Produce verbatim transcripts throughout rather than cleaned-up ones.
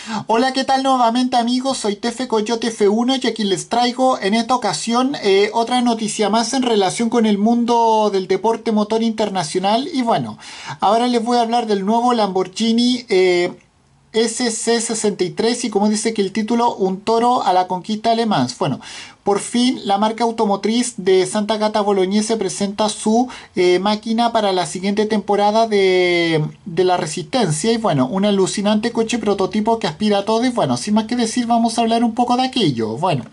Hola, ¿qué tal nuevamente amigos? Soy Tefe Coyote F uno y aquí les traigo en esta ocasión eh, otra noticia más en relación con el mundo del deporte motor internacional. Y bueno, ahora les voy a hablar del nuevo Lamborghini eh, S C sesenta y tres y como dice que el título, un toro a la conquista alemán. Bueno, por fin la marca automotriz de Santa Gata Bolognese presenta su eh, máquina para la siguiente temporada de, de la Resistencia y bueno, un alucinante coche prototipo que aspira a todo y bueno, sin más que decir vamos a hablar un poco de aquello. Bueno,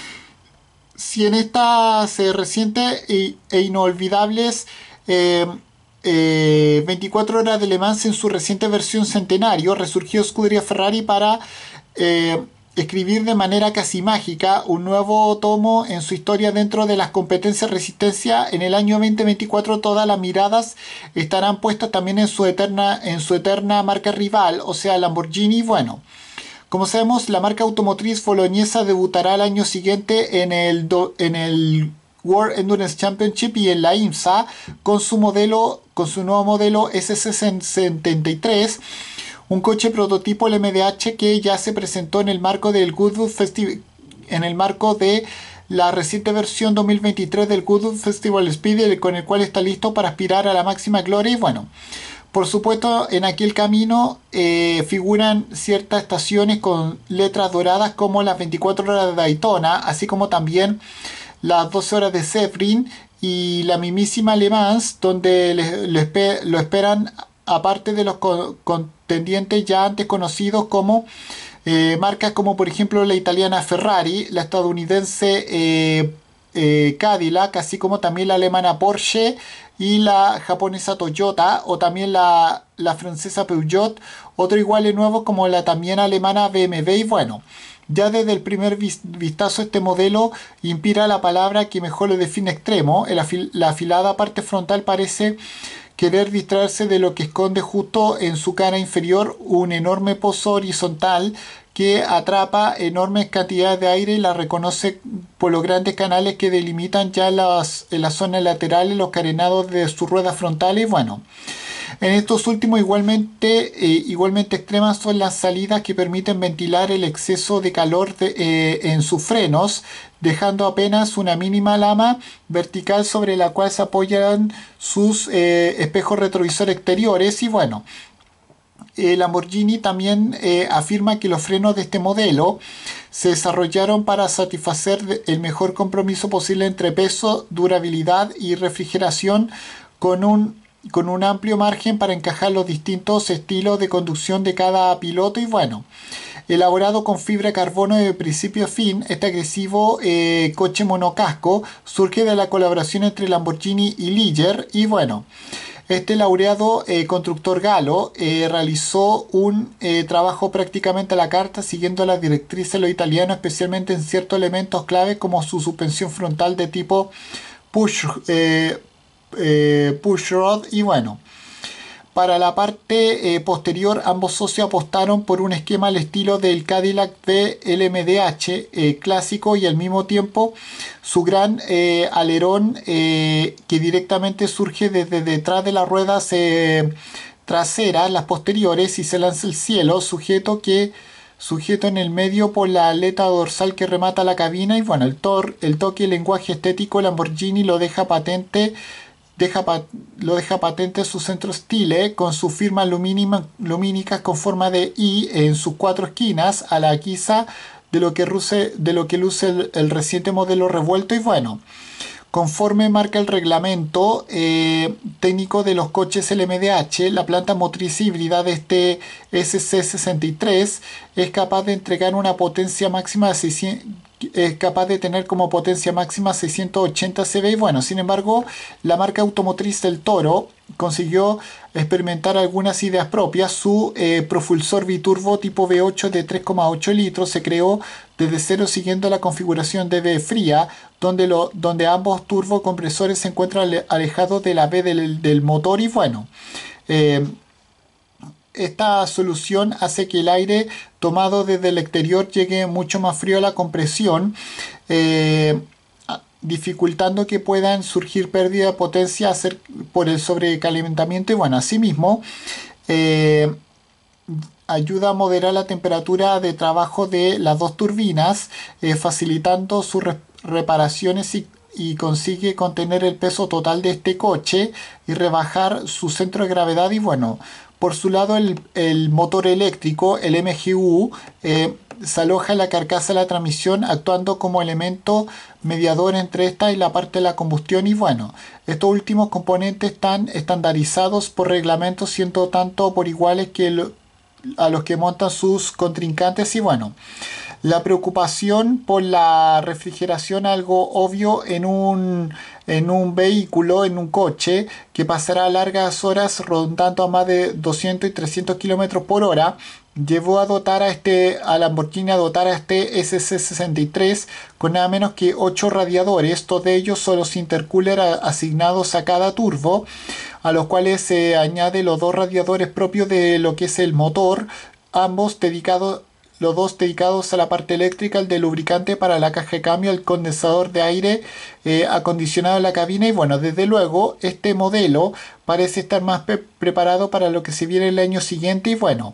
si en estas eh, recientes e, e inolvidables eh, eh, veinticuatro horas de Le Mans en su reciente versión centenario, resurgió Scuderia Ferrari para eh, escribir de manera casi mágica un nuevo tomo en su historia dentro de las competencias resistencia. En el año dos mil veinticuatro todas las miradas estarán puestas también en su eterna, en su eterna marca rival, o sea Lamborghini. Bueno, como sabemos, la marca automotriz boloñesa debutará el año siguiente en el, do, en el World Endurance Championship y en la IMSA con su modelo, con su nuevo modelo S C setenta y tres, un coche prototipo L M D H que ya se presentó en el marco del Goodwood Festival, en el marco de la reciente versión dos mil veintitrés del Goodwood Festival Speed, con el cual está listo para aspirar a la máxima gloria. Y bueno, por supuesto, en aquel camino eh, figuran ciertas estaciones con letras doradas como las veinticuatro horas de Daytona, así como también las doce horas de Sebring y la mismísima Le Mans, donde le, le espe lo esperan, aparte de los co contendientes ya antes conocidos como eh, marcas como por ejemplo la italiana Ferrari, la estadounidense eh, eh, Cadillac, así como también la alemana Porsche y la japonesa Toyota, o también la, la francesa Peugeot, otro igual de nuevo como la también alemana B M W. Y bueno, ya desde el primer vistazo este modelo inspira la palabra que mejor lo define: extremo. El afil la afilada parte frontal parece querer distraerse de lo que esconde justo en su cara inferior un enorme pozo horizontal que atrapa enormes cantidades de aire y la reconoce por los grandes canales que delimitan ya las, en las zonas laterales los carenados de sus ruedas frontales. Y bueno, en estos últimos igualmente, eh, igualmente extremas son las salidas que permiten ventilar el exceso de calor de, eh, en sus frenos, dejando apenas una mínima lama vertical sobre la cual se apoyan sus eh, espejos retrovisores exteriores. Y bueno, eh, Lamborghini también eh, afirma que los frenos de este modelo se desarrollaron para satisfacer el mejor compromiso posible entre peso, durabilidad y refrigeración, con un, con un amplio margen para encajar los distintos estilos de conducción de cada piloto. Y bueno, elaborado con fibra de carbono de principio a fin, este agresivo eh, coche monocasco surge de la colaboración entre Lamborghini y Ligier. Y bueno, este laureado eh, constructor galo eh, realizó un eh, trabajo prácticamente a la carta, siguiendo las directrices de lo italiano, especialmente en ciertos elementos clave como su suspensión frontal de tipo push, eh, eh, push rod. Y bueno, para la parte eh, posterior, ambos socios apostaron por un esquema al estilo del Cadillac de L M D H eh, clásico, y al mismo tiempo su gran eh, alerón eh, que directamente surge desde detrás de las ruedas eh, traseras, las posteriores, y se lanza al cielo, sujeto que sujeto en el medio por la aleta dorsal que remata la cabina. Y bueno, el, tor el toque y el lenguaje estético Lamborghini lo deja patente Deja pa lo deja patente su centro stile, con sus firmas lumínicas con forma de I en sus cuatro esquinas, a la guisa de lo que, luce, de lo que luce el, el reciente modelo revuelto. Y bueno, conforme marca el reglamento eh, técnico de los coches L M D H, la planta motriz híbrida de este S C sesenta y tres es capaz de entregar una potencia máxima de seiscientos, es capaz de tener como potencia máxima seiscientos ochenta caballos. Y bueno, sin embargo, la marca automotriz del Toro consiguió experimentar algunas ideas propias. Su eh, propulsor biturbo tipo V ocho de tres coma ocho litros se creó desde cero siguiendo la configuración de V fría, donde, lo, donde ambos turbocompresores se encuentran alejados de la V del, del motor. Y bueno, eh, esta solución hace que el aire tomado desde el exterior llegue mucho más frío a la compresión, eh, dificultando que puedan surgir pérdida de potencia por el sobrecalentamiento. Y bueno, asimismo, eh, ayuda a moderar la temperatura de trabajo de las dos turbinas, eh, facilitando sus re- reparaciones y, y consigue contener el peso total de este coche y rebajar su centro de gravedad. Y bueno, por su lado el, el motor eléctrico, el M G U, eh, se aloja en la carcasa de la transmisión actuando como elemento mediador entre esta y la parte de la combustión. Y bueno, estos últimos componentes están estandarizados por reglamentos, siendo tanto por iguales que el, a los que montan sus contrincantes. Y bueno, la preocupación por la refrigeración, algo obvio en un, en un vehículo, en un coche que pasará largas horas rondando a más de doscientos y trescientos kilómetros por hora, llevó a dotar a este a Lamborghini a dotar a este S C sesenta y tres con nada menos que ocho radiadores, todos ellos son los intercooler asignados a cada turbo, a los cuales se añade los dos radiadores propios de lo que es el motor, ambos dedicados los dos dedicados a la parte eléctrica, el de lubricante para la caja de cambio, el condensador de aire eh, acondicionado en la cabina. Y bueno, desde luego este modelo parece estar más pre preparado para lo que se viene el año siguiente. Y bueno,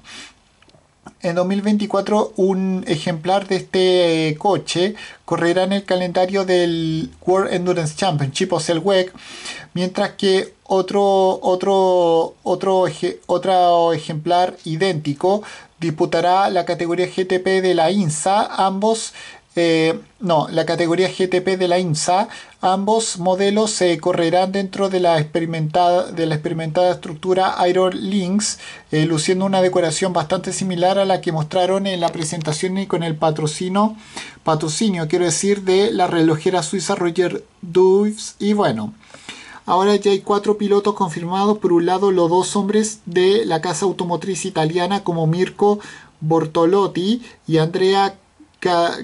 en dos mil veinticuatro un ejemplar de este eh, coche correrá en el calendario del World Endurance Championship, o sea el W E C, mientras que otro, otro, otro, otro ejemplar idéntico disputará la categoría G T P de la INSA. Ambos eh, no, la categoría G T P de la IMSA. Ambos modelos se correrán dentro de la experimentada, de la experimentada estructura Iron Lynx, eh, luciendo una decoración bastante similar a la que mostraron en la presentación y con el patrocinio, patrocinio quiero decir, de la relojera suiza Roger Duves. Y bueno, ahora ya hay cuatro pilotos confirmados. Por un lado, los dos hombres de la casa automotriz italiana como Mirko Bortolotti y Andrea Ca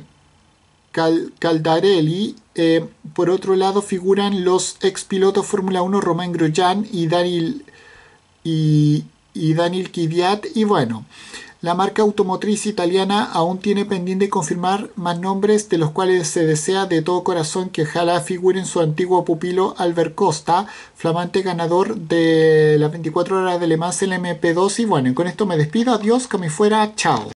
Cal Caldarelli. Eh, por otro lado, figuran los ex pilotos Fórmula uno Romain Grosjean y Daniel, y, y Daniel Kvyat. Y bueno, la marca automotriz italiana aún tiene pendiente confirmar más nombres, de los cuales se desea de todo corazón que ojalá figuren su antiguo pupilo Albert Costa, flamante ganador de las veinticuatro horas de Le Mans en el M P dos. Y bueno, y con esto me despido. Adiós, que me fuera. Chao.